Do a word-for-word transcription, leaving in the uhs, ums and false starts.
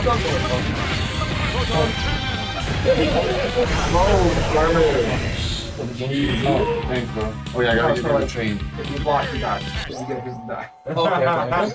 Thanks, bro. Oh yeah, I gotta get on the train. If you block, you die. If you get this, die. Okay, okay.